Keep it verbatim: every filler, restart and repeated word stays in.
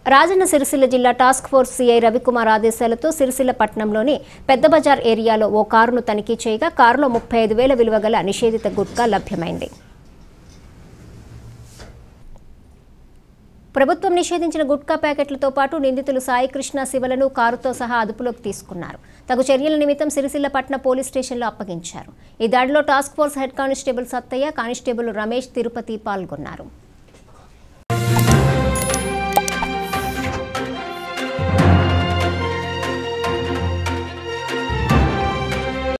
రాజన్న సిరిసిల్ల జిల్లా task force CI Ravikumar ఆదేశాలతో సిరిసిల్ల పట్టణంలోని పెద్ద బజార్ ఏరియాలో ఓ కారును తనిఖీ చేయగా కారులో ముప్పై ఐదు వేల విలువ గల నిషేధిత గుట్కా లభ్యమైంది. ప్రభుత్వం నిషేధించిన గుట్కా ప్యాకెట్లతో పాటు నిందితులు సాయి కృష్ణ శివలను కారుతో సహా అదుపులోకి తీసుకున్నారు. తగు చర్యల నిమిత్తం సిరిసిల్ల పట్టణ పోలీస్ స్టేషన్లో అప్పగించారు. ఈ దాడిలో task force head constable Sattaiah, constable Ramesh, Tirupati పాల్గొన్నారు.